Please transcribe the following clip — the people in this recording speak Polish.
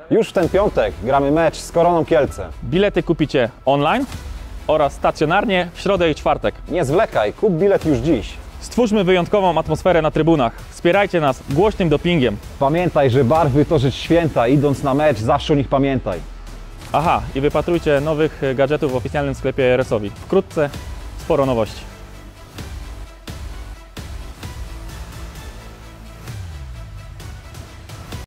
Już w ten piątek gramy mecz z Koroną Kielce. Bilety kupicie online oraz stacjonarnie w środę i czwartek. Nie zwlekaj, kup bilet już dziś. Stwórzmy wyjątkową atmosferę na trybunach. Wspierajcie nas głośnym dopingiem. Pamiętaj, że barwy to rzecz święta. Idąc na mecz, zawsze o nich pamiętaj. Aha, i wypatrujcie nowych gadżetów w oficjalnym sklepie RS-owi. Wkrótce sporo nowości.